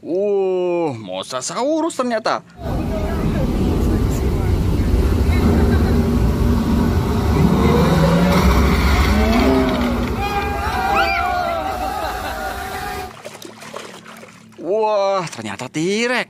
Mosasaurus ternyata. Wah, ternyata T-Rex.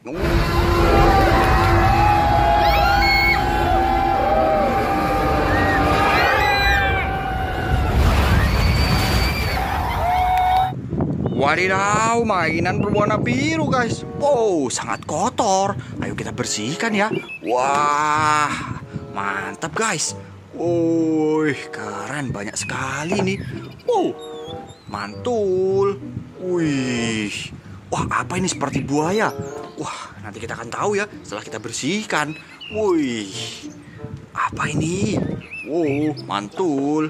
Wadidaw, mainan berwarna biru guys. Wow, sangat kotor. Ayo kita bersihkan ya. Wah, mantap guys. Wih, keren, banyak sekali nih. Wow, mantul. Wih, wah, apa ini, seperti buaya? Wah, nanti kita akan tahu ya setelah kita bersihkan. Wih, apa ini? Wow, mantul.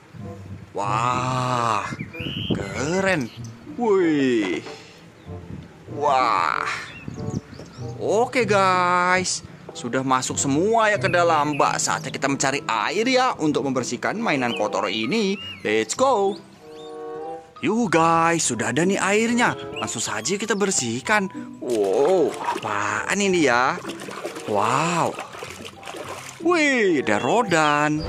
Wah, keren. Wih, wah. Oke guys, sudah masuk semua ya ke dalam bak. Saatnya kita mencari air ya untuk membersihkan mainan kotor ini. Let's go. Yuk guys, sudah ada nih airnya. Langsung saja kita bersihkan. Wow, apaan ini ya? Wow. Wih, ada rodan.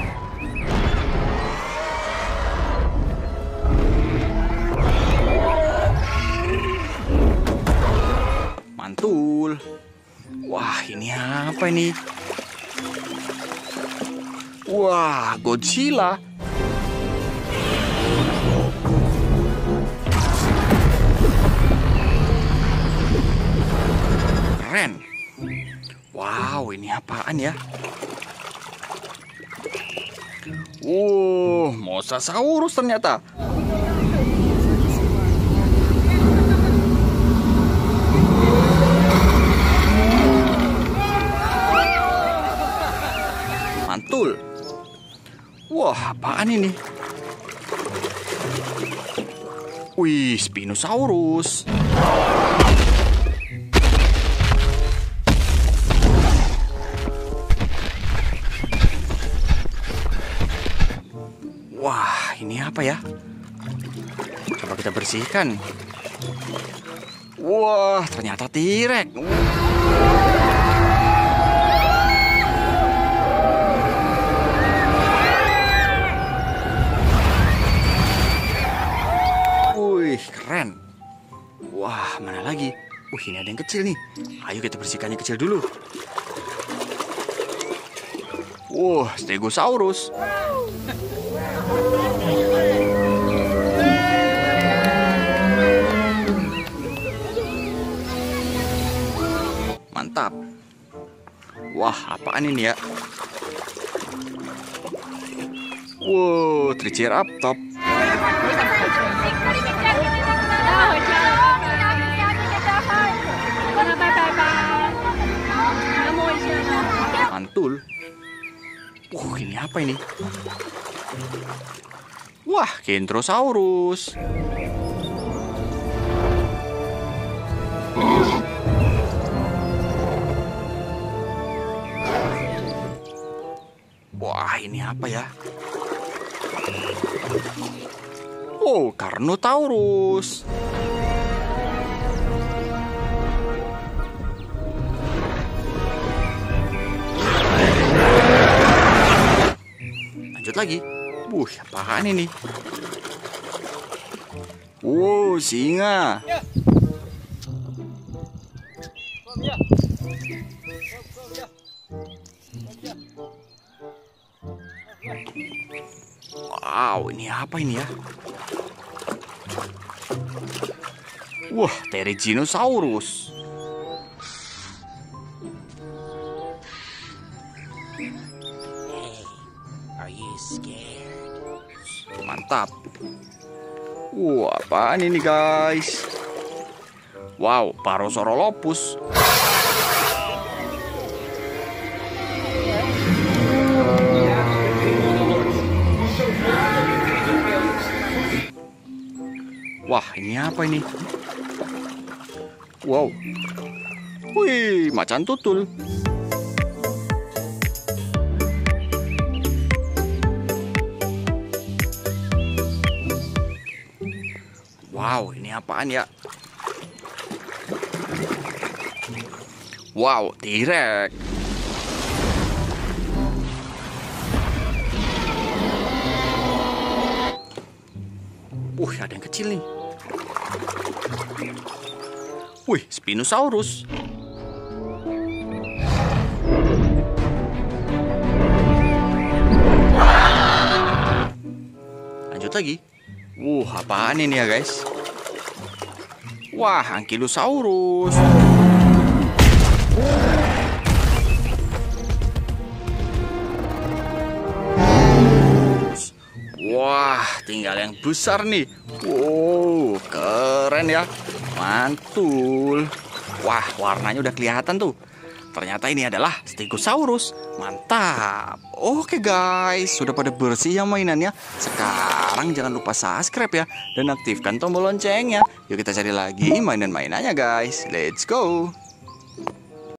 Mantul. Wah, ini apa ini? Wah, Godzilla. Keren. Wow, ini apaan ya? Mosasaurus ternyata. Mantul. Wah, apaan ini? Wih, Spinosaurus. Wah, ini apa ya? Coba kita bersihkan. Wah, ternyata T-Rex. Keren. Wah, mana lagi? Ini ada yang kecil nih. Ayo kita bersihkan yang kecil dulu. Wah, Stegosaurus. Mantap. Wah, apaan ini ya? Wow, Triceratops. Mantul. Ini apa ini? Wah, Kentrosaurus. Wah, ini apa ya? Carnotaurus. Lanjut lagi. Apaan ini? Singa. Wow, ini apa ini ya? Wah, Therizinosaurus. Mantap. Apaan ini guys? Wow, Parasaurolophus. Wah, ini apa ini? Wow. Wih, macan tutul. Wow, ini apaan ya? Wow, T-Rex. Ada yang kecil nih. Wih, Spinosaurus. Lanjut lagi. Apaan ini ya guys? Wah, Ankylosaurus. Wah, tinggal yang besar nih. Wow, keren ya. Mantul. Wah, warnanya udah kelihatan tuh. Ternyata ini adalah Stegosaurus. Mantap. Oke guys, sudah pada bersih ya mainannya. Sekarang jangan lupa subscribe ya. Dan aktifkan tombol loncengnya. Yuk kita cari lagi mainan-mainannya guys. Let's go.